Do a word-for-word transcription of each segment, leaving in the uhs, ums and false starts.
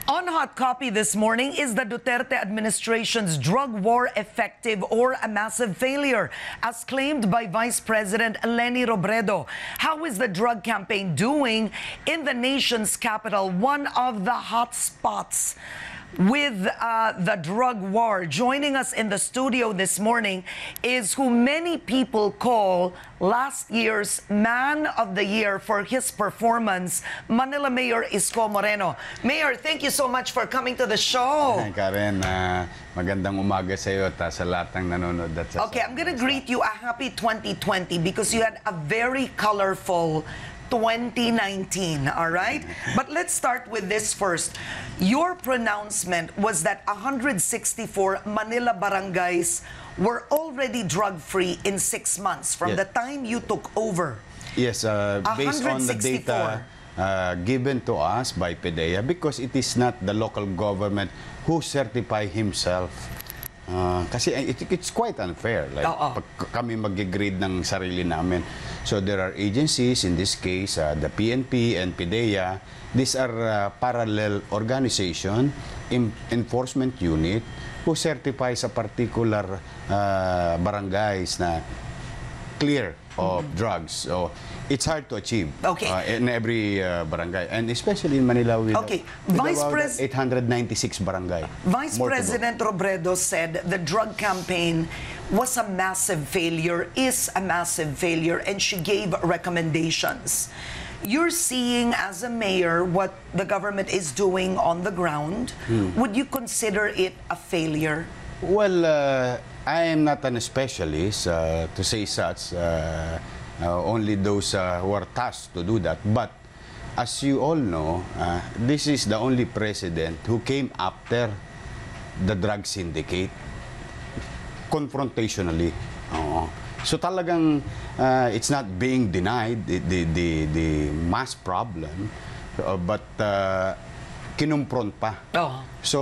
On Hot Copy this morning, is the Duterte administration's drug war effective or a massive failure, as claimed by Vice President Leni Robredo? How is the drug campaign doing in the nation's capital, one of the hot spots with uh, the drug war? Joining us in the studio this morning is who many people call last year's Man of the Year for his performance, Manila Mayor Isko Moreno. Mayor, thank you so much for coming to the show. Hey, Karen, uh, magandang umaga sa iyo at sa lahat ng nanonood. At sa okay, I'm gonna greet you a happy twenty twenty because you had a very colorful twenty nineteen, all right? But let's start with this first. Your pronouncement was that one hundred sixty-four Manila barangays were already drug-free in six months from yes. the time you took over. Yes, uh, based on the data uh, given to us by PDEA, because it is not the local government who certify himself. Uh, kasi it, it's quite unfair. Like, oh, oh. pag kami mag-grade ng sarili namin. So there are agencies, in this case, uh, the P N P and PDEA. These are uh, parallel organization, in, enforcement unit, who certify sa particular uh, barangays na clear of mm-hmm. drugs. So it's hard to achieve okay. uh, in every uh, barangay, and especially in Manila with, okay. with Vice about eight hundred ninety-six barangay. Vice President Robredo said the drug campaign was a massive failure, is a massive failure, and she gave recommendations. You're seeing as a mayor what the government is doing on the ground. Hmm. Would you consider it a failure? Well, uh, I am not an specialist uh, to say such. Uh, uh, only those uh, who are tasked to do that. But as you all know, uh, this is the only president who came after the drug syndicate confrontationally. Uh, so talagang uh, it's not being denied the the the, the mass problem, uh, but uh, kinumpront pa. Oh. So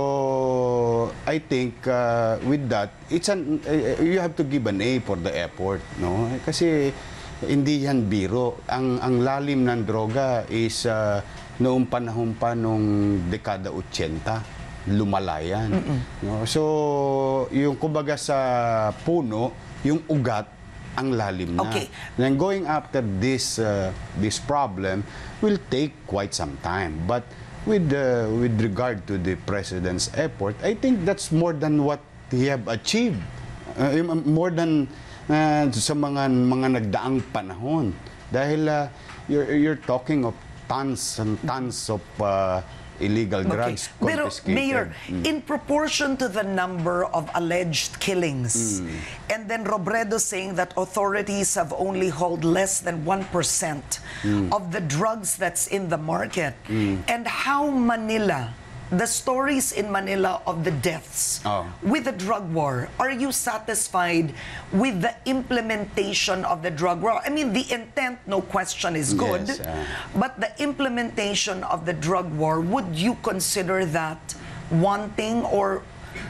I think uh, with that, it's an uh, you have to give an A for the effort, no? Kasi hindi yan biro. Ang ang lalim ng droga is uh, noong panahon pa nung dekada eighty, lumalayan. Mm -mm. No? So yung kumbaga sa puno, yung ugat ang lalim na. Okay. Then going after this uh, this problem will take quite some time. But with uh, with regard to the president's effort, I think that's more than what he have achieved. Uh, more than uh, sa mga mga nagdaang panahon. Dahil uh, you're you're talking of tons and tons of uh, illegal drugs okay. Pero, confiscated. Mayor, mm. in proportion to the number of alleged killings, mm. and then Robredo saying that authorities have only held less than one percent mm. of the drugs that's in the market, mm. and how Manila, the stories in Manila of the deaths oh. with the drug war, are you satisfied with the implementation of the drug war? I mean, the intent, no question, is good, yes, uh, but the implementation of the drug war, would you consider that wanting or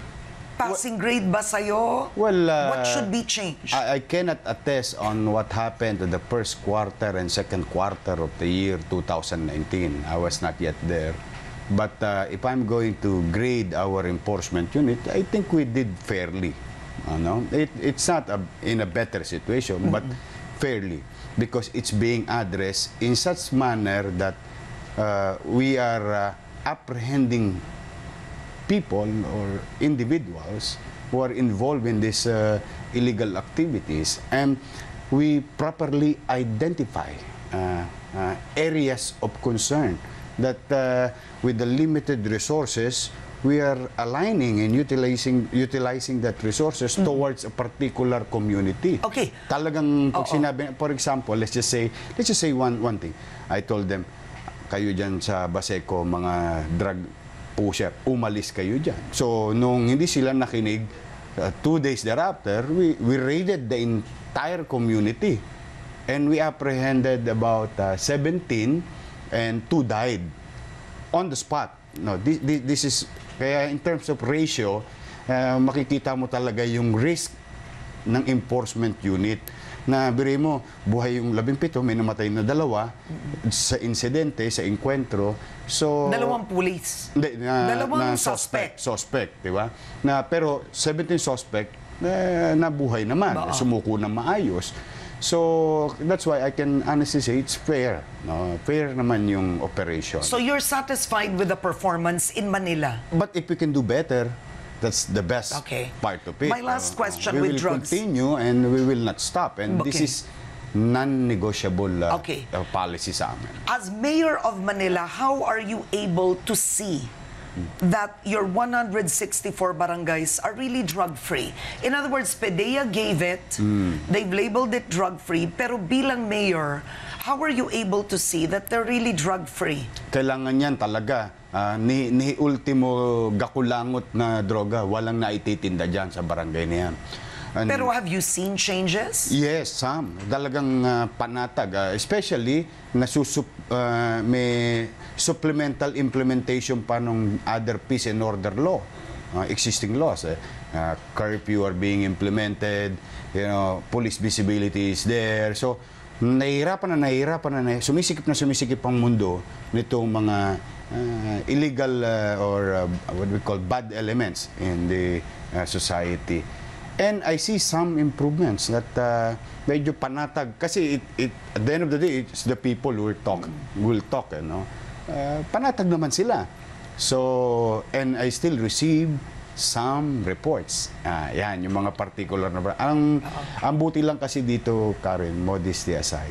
passing grade ba sa'yo? Well, uh, what should be changed? I, I cannot attest on what happened to the first quarter and second quarter of the year two thousand nineteen. I was not yet there. But uh, if I'm going to grade our enforcement unit, I think we did fairly. Uh, no? it, it's not a, in a better situation, mm-hmm. but fairly, because it's being addressed in such manner that uh, we are uh, apprehending people or individuals who are involved in these uh, illegal activities, and we properly identify uh, uh, areas of concern that uh, with the limited resources, we are aligning and utilizing utilizing that resources mm-hmm. towards a particular community. Okay. Talagang pag oh, sinabi, for example, let's just say, let's just say one one thing. I told them, kayo dyan sa Baseco, mga drug pusher, umalis kayo dyan. So, nung hindi sila nakinig, uh, two days thereafter, we, we raided the entire community. And we apprehended about uh, seventeen, and two died on the spot. No, this, this, this is, kaya in terms of ratio, uh, makikita mo talaga yung risk ng enforcement unit. Na biri mo, buhay yung labing pito, may namatay na dalawa sa insidente, sa enkwentro. So, Dalawang pulis. Hindi, na, Dalawang na suspect. Suspect, di ba? Na, pero seventeen suspect, na nabuhay naman, Ba? sumuko na maayos. So, that's why I can honestly say it's fair. No? Fair naman yung operation. So you're satisfied with the performance in Manila? But if we can do better, that's the best Okay. part of it. My last question we with will drugs. continue and we will not stop. And this Okay. is non-negotiable uh, Okay. uh, policy sa amin. As mayor of Manila, how are you able to see that your one hundred sixty-four barangays are really drug-free? In other words, PDEA gave it, they've labeled it drug-free, pero bilang mayor, how are you able to see that they're really drug-free? Kailangan yan talaga. Uh, ni, ni ultimo gakulangot na droga, walang naititinda dyan sa barangay na yan. And Pero have you seen changes? yes, some. Talagang uh, panatag. Uh, especially, nasusup, uh, may supplemental implementation pa ng other peace and order law. Uh, existing laws. Eh. Uh, curfew are being implemented. You know, police visibility is there. So, nahihirapan na nahihirapan na, na sumisikip na sumisikip ang mundo nitong mga uh, illegal uh, or uh, what we call bad elements in the uh, society. And I see some improvements that uh, medyo panatag. Kasi it, it, at the end of the day, it's the people who will talk. Will talk eh, no? Uh, panatag naman sila. So, and I still receive some reports. Ah, yan, yung mga particular na... Ang, ang buti lang kasi dito, Karen, modesty aside,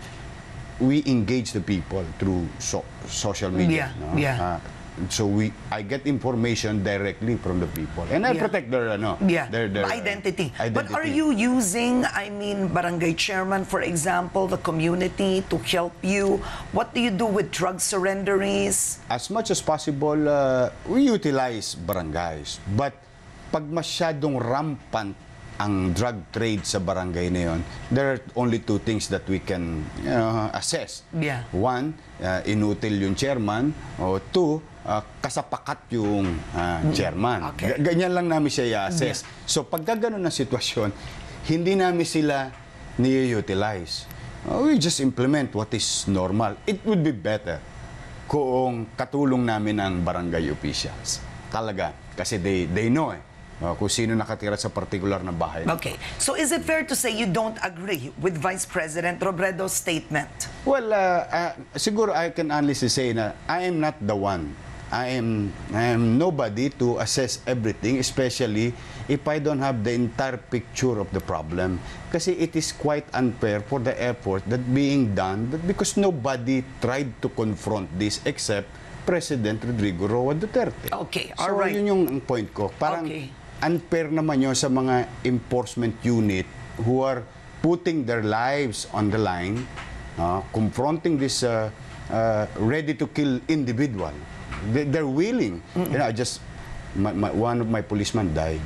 we engage the people through so, social media. Yeah, no? yeah. Uh, so we, I get information directly from the people, and I Yeah. protect their, ano, Yeah, their, their uh, identity. But identity. are you using, I mean, barangay chairman, for example, the community to help you? What do you do with drug surrenderies? As much as possible, uh, we utilize barangays. But pag masyadong rampant ang drug trade sa barangay na yun, there are only two things that we can uh, assess. Yeah. One, uh, inutil yung chairman. O two, uh, kasapakat yung uh, chairman. Okay. G- ganyan lang namin siya i-assess. Yeah. So pagka ganun na sitwasyon, hindi namin sila ni-utilize. Uh, we just implement what is normal. It would be better kung katulong namin ang barangay officials. Talaga. Kasi they, they know eh. Uh, kung sino nakatira sa particular na bahay. Okay. So is it fair to say you don't agree with Vice President Robredo's statement? Well, uh, uh, siguro I can honestly say na I am not the one. I am, I am nobody to assess everything, especially if I don't have the entire picture of the problem. Kasi it is quite unfair for the effort that being done but because nobody tried to confront this except President Rodrigo Roa Duterte. Okay, So all right. yun yung point ko. Parang Okay. unfair naman yun sa mga enforcement unit who are putting their lives on the line, uh, confronting this uh, uh, ready-to-kill individual. They, they're willing. You know, I just, my, my, one of my policemen died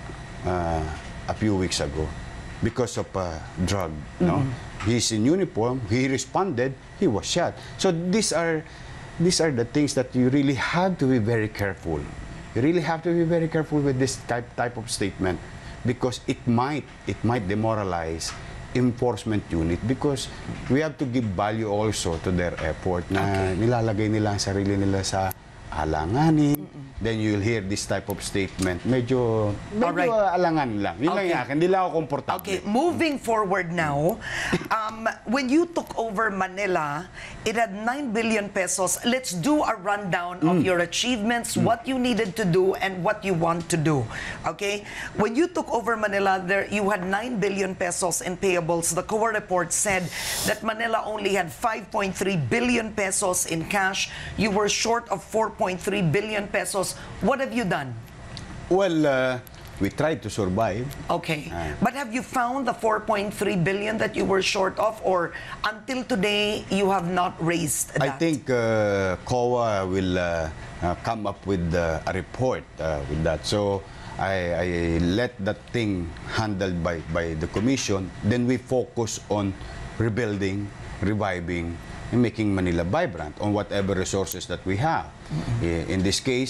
uh, a few weeks ago because of uh, drug. No, he's in uniform. He responded. He was shot. So these are these are the things that you really have to be very careful. You really have to be very careful with this type type of statement because it might it might demoralize enforcement unit because we have to give value also to their effort na Okay. nilalagay nila ang sarili nila sa alanganin. Then you'll hear this type of statement. Medyo, medyo Alright. uh, alangan lang. Yun lang Okay. yung akin. Hindi lang ako komportable. Okay, moving forward now, um, when you took over Manila, it had nine billion pesos. Let's do a rundown of your achievements, what you needed to do, and what you want to do. Okay? When you took over Manila, there you had nine billion pesos in payables. The C O A report said that Manila only had five point three billion pesos in cash. You were short of four point three billion pesos. What have you done? Well, uh, we tried to survive. Okay. Ah. But have you found the four point three billion that you were short of, or until today you have not raised that? I think uh, C O A will uh, uh, come up with uh, a report uh, with that. So I, I let that thing handled by, by the commission. Then we focus on rebuilding, reviving, and making Manila vibrant on whatever resources that we have. Mm-hmm. In this case,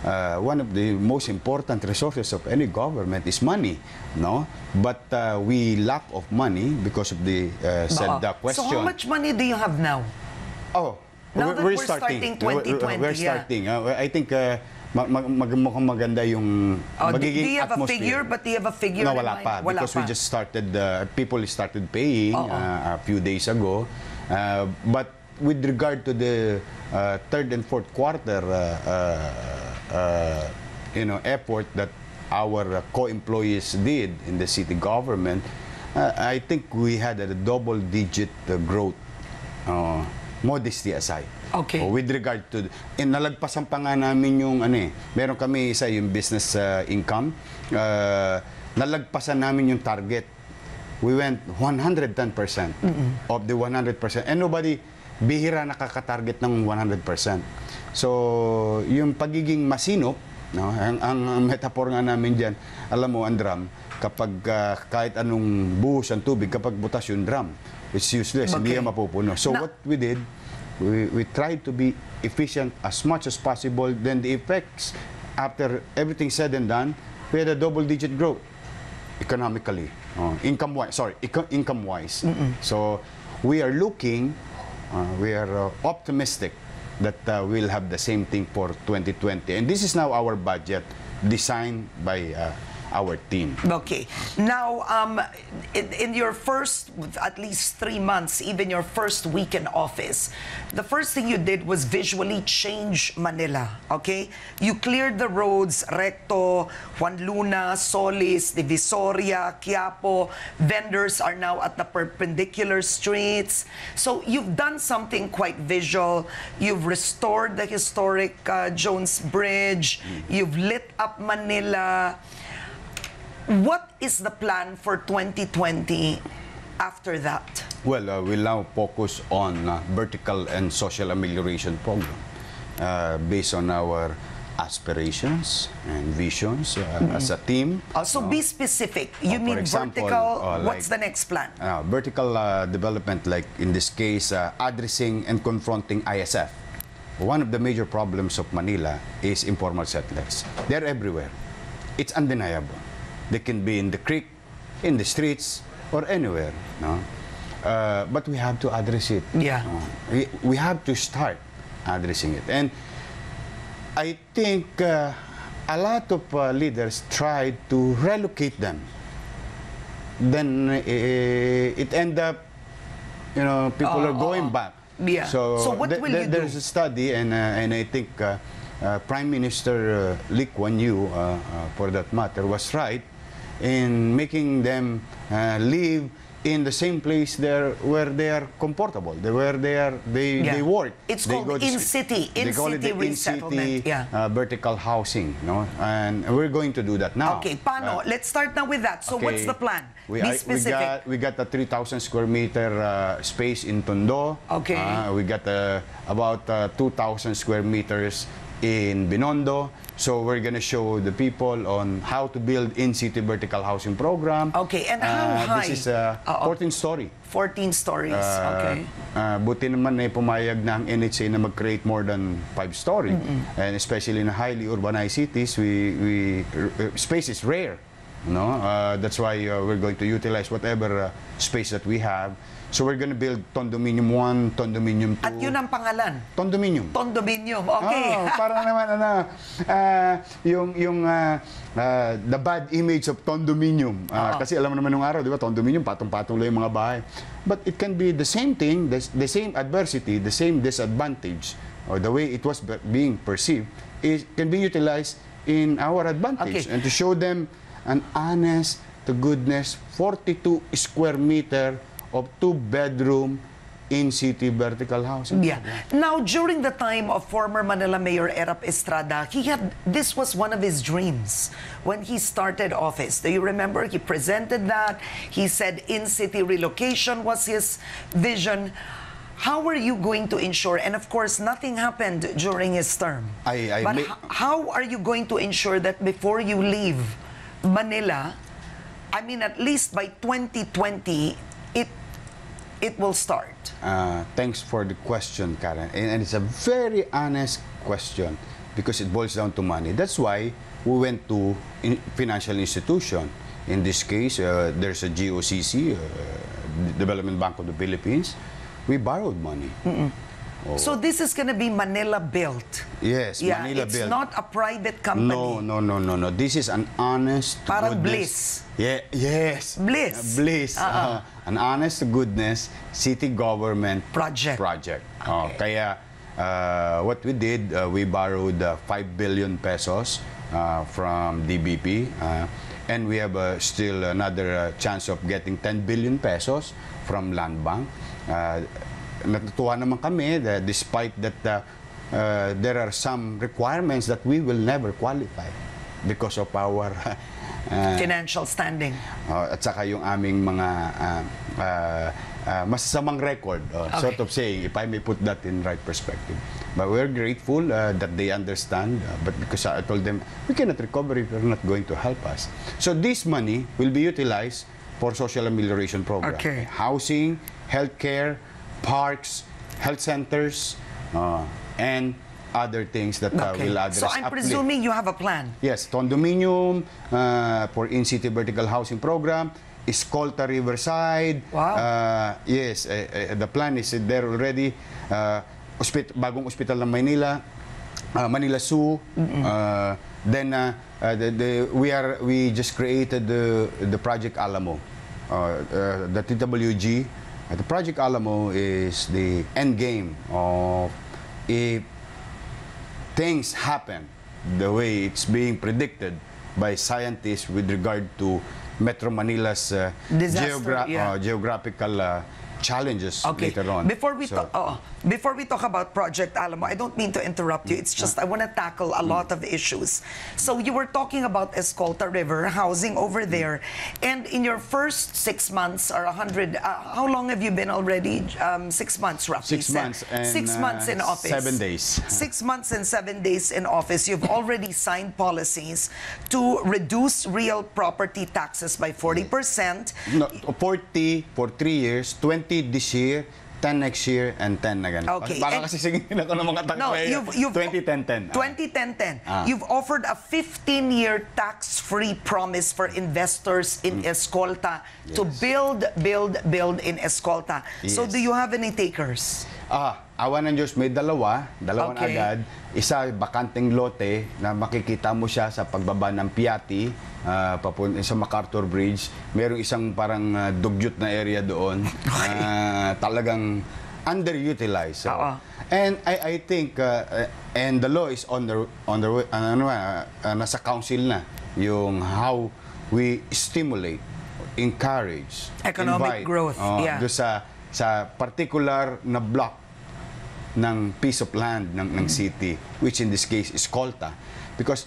uh, one of the most important resources of any government is money, no? But uh, we lack of money because of the uh, said uh, question. So how much money do you have now? Oh, now we're, that we're we're starting. starting twenty twenty, we're, we're yeah. starting. Uh, I think uh, mag, mag, mag, mukhang maganda yung oh, magiging do you have atmosphere. a figure? But do you have a figure No, in wala mind? pa. Wala Because pa. we just started, uh, people started paying Uh-oh. uh, a few days ago. Uh, but with regard to the uh, third and fourth quarter uh, uh, uh, you know, effort that our uh, co-employees did in the city government, uh, I think we had a double-digit uh, growth, uh, modesty aside. Okay. Oh, with regard to, eh, nalagpasan pa nga namin yung, ano eh, meron kami isa yung business uh, income, uh, nalagpasan namin yung target. We went one hundred ten percent mm-hmm. of the one hundred percent. And nobody, bihira nakaka-target ng one hundred percent. So, yung pagiging masinop, no, ang, ang metaphor nga namin dyan, alam mo, ang drum, kapag uh, kahit anong buhos ang tubig, kapag butas yung drum, it's useless, okay. Hindi yan mapupuno. So, Na what we did, we, we tried to be efficient as much as possible. Then the effects, after everything said and done, we had a double-digit growth economically, uh, income-wise, sorry, income-wise. Mm-mm. So, we are looking, uh, we are uh, optimistic that uh, we'll have the same thing for twenty twenty. And this is now our budget designed by uh, our team. Okay. Now, um, in, in your first, at least three months, even your first week in office, the first thing you did was visually change Manila, okay? You cleared the roads, Recto, Juan Luna, Solis, Divisoria, Quiapo. Vendors are now at the perpendicular streets. So you've done something quite visual. You've restored the historic uh, Jones Bridge. You've lit up Manila. What is the plan for twenty twenty after that? Well, uh, we'll now focus on uh, vertical and social amelioration program uh, based on our aspirations and visions uh, mm-hmm. as a team. Uh, so no? Be specific. You uh, mean example, vertical, uh, like, what's the next plan? Uh, vertical uh, development, like in this case, uh, addressing and confronting I S F. One of the major problems of Manila is informal settlers. They're everywhere. It's undeniable. They can be in the creek, in the streets, or anywhere. No? Uh, but we have to address it. Yeah. Uh, we, we have to start addressing it. And I think uh, a lot of uh, leaders tried to relocate them. Then uh, it end up, you know, people uh, are going uh, back. Yeah. So, so what th will th you there's do? a study, and, uh, and I think uh, uh, Prime Minister uh, Lee Kuan Yew, uh, uh, for that matter, was right in making them uh, live in the same place there where they are comfortable, they, where they are they Yeah. they work. It's they called in-city, they call it in-city the resettlement. in-city Yeah. uh, vertical housing, no? And we're going to do that now. Okay, paano? Uh, Let's start now with that. So okay. what's the plan? We, Be I, we specific. got we got a three thousand square meter uh, space in Tondo. Okay. Uh, we got uh, about uh, two thousand square meters in Binondo. So we're gonna show the people on how to build in-city vertical housing program. Okay, and how uh, high? This is uh, Uh-oh. fourteen story. fourteen stories, Uh, okay. Uh, buti naman na pumayag na ang N H A na mag-create more than five story. Mm-hmm. And especially in highly urbanized cities, we, we uh, space is rare. No, uh, that's why uh, we're going to utilize whatever uh, space that we have. So we're going to build Condominium one, Condominium two. At yun ang pangalan? Condominium. Condominium, okay. Oh, para naman ano, uh, yung yung uh, uh, the bad image of condominium. Uh, kasi alam mo naman nung araw, di ba, condominium patong-patong lang yung mga bahay. But it can be the same thing, the, the same adversity, the same disadvantage, or the way it was being perceived, it can be utilized in our advantage. Okay. And to show them an honest to goodness forty-two square meter of two-bedroom in-city vertical housing. Yeah. Now, during the time of former Manila Mayor Erap Estrada, he had, this was one of his dreams when he started office. Do you remember? He presented that. He said in-city relocation was his vision. How are you going to ensure, and of course, nothing happened during his term, I, I but may, how are you going to ensure that before you leave Manila, I mean, at least by twenty twenty, it it will start? Uh, thanks for the question, Karen. And, and it's a very honest question. because it boils down to money. That's why we went to in financial institution. In this case, uh, there's a G O C C, uh, Development Bank of the Philippines. We borrowed money. Mm-mm. Oh. So this is going to be Manila built. Yes, yeah, Manila it's built. It's not a private company. No, no, no, no, no. This is an honest Parang goodness. Bliss. Yeah, yes. Bliss. Uh, bliss. Uh-uh. Uh, an honest to goodness city government project. Project. Okay. Oh, kaya uh, what we did, uh, we borrowed uh, five billion pesos uh, from D B P. Uh, and we have uh, still another uh, chance of getting ten billion pesos from Land Bank. Uh, Natutuwa naman kami that despite that uh, uh, there are some requirements that we will never qualify because of our uh, financial standing. Uh, at saka yung aming mga uh, uh, uh, masasamang record, uh, okay. sort of saying, if I may put that in right perspective. But we're grateful uh, that they understand, uh, but because I told them, we cannot recover if you're not going to help us. So this money will be utilized for social amelioration program. Okay. Housing, healthcare, parks, health centers, uh, and other things that uh, okay. will address. So I'm uplift. presuming you have a plan. Yes, condominium uh, for in-city vertical housing program, Escolta Riverside. Wow. Uh, yes, uh, uh, the plan is there already. Uh, hospit bagong hospital ng Manila, uh, Manila Zoo. Mm-hmm. uh, then uh, uh, the, the, we are we just created the the Project Alamo, uh, uh, the T W G. Uh, the Project Alamo is the end game of if things happen the way it's being predicted by scientists with regard to Metro Manila's uh, Disaster, geogra yeah. uh, geographical uh, challenges okay. later on. Before we so, talk, oh, before we talk about Project Alamo, I don't mean to interrupt you. It's just I want to tackle a lot of issues. So you were talking about Escolta River housing over there, and in your first six months or a hundred, uh, how long have you been already? Um, six months roughly. Six months and six months in uh, office. Seven days. Six months and seven days in office. You've already signed policies to reduce real property taxes by forty percent. No, forty for three years, twenty this year, ten next year, and ten na ganun. Okay. Baka And, kasi singin ako ng mga tax no, you've, you've, twenty ten ten. twenty ten ten. Ah. You've offered a fifteen year tax-free promise for investors in mm. Escolta yes. to build, build, build in Escolta. Yes. So do you have any takers? Ah, awa ng Diyos, may dalawa, dalawan okay. agad. Isa, bakanteng lote na makikita mo siya sa pagbaba ng Piatti, uh, papun sa MacArthur Bridge. Merong isang parang uh, dugyot na area doon. Okay. Uh, talagang underutilized. So. Uh-oh. And I, I think, uh, and the law is on the, on the way, uh, ano, uh, uh, nasa council na, yung how we stimulate, encourage, economic invite, growth. Uh, yeah. do sa, sa particular na block ng piece of land ng, ng city, which in this case is Escolta. Because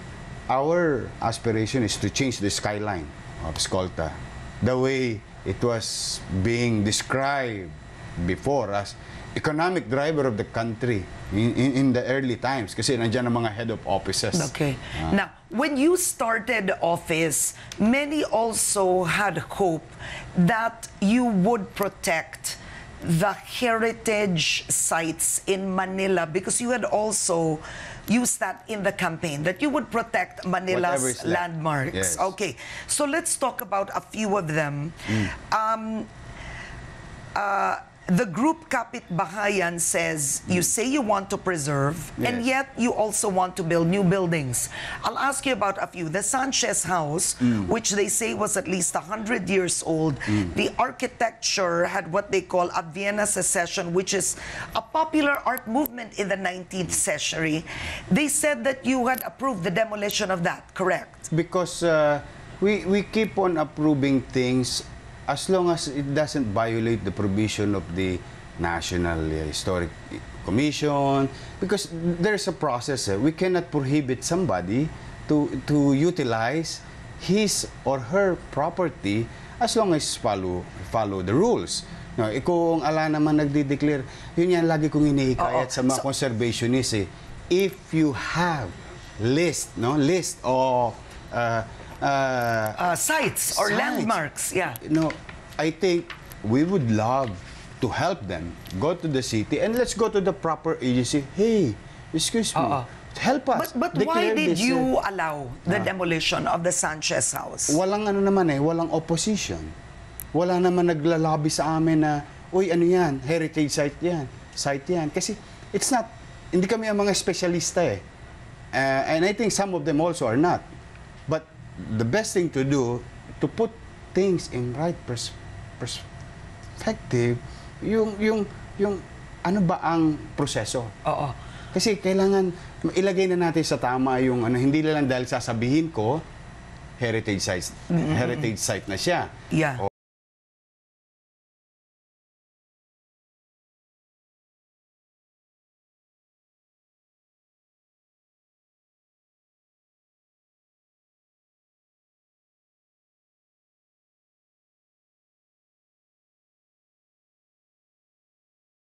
our aspiration is to change the skyline of Escolta the way it was being described before as economic driver of the country in, in, in the early times. Kasi nandiyan ang mga head of offices. Okay. Uh, now, when you started office, many also had hope that you would protect the heritage sites in Manila, because you had also used that in the campaign, that you would protect Manila's landmarks. Yes. Okay, so let's talk about a few of them. Mm. Um, uh, the group Kapit Bahayan says mm. you say you want to preserve, yes. and yet you also want to build new buildings. I'll ask you about a few. The Sanchez House, mm. which they say was at least one hundred years old, mm. the architecture had what they call a Vienna Secession, which is a popular art movement in the nineteenth century. They said that you had approved the demolition of that, correct? Because uh, we, we keep on approving things as long as it doesn't violate the provision of the National uh, Historic Commission, because there's a process. Uh, we cannot prohibit somebody to to utilize his or her property as long as follow follow the rules. No, eh, kung ala naman nagde-declare, yun yan lagi kong inihikayat Oo. sa mga So, conservationists. Eh. If you have list, no, list of uh, Uh, uh, sites or sites. landmarks, yeah. No, I think we would love to help them go to the city and let's go to the proper agency. Hey, excuse me, Uh-uh. help us. But, but why Declare did this, you uh, allow the ah. demolition of the Sanchez house? Walang ano naman eh, walang opposition. Wala naman naglalabi sa amin na, uy, ano yan, heritage site yan, site yan. Kasi it's not, hindi kami ang mga espesyalista eh. Uh, and I think some of them also are not. But the best thing to do, to put things in right pers perspective, yung, yung, yung, ano ba ang proseso? Oo. Kasi kailangan ilagay na natin sa tama yung ano, hindi lang dahil sasabihin ko heritage site, mm-hmm. heritage site na siya. Yeah.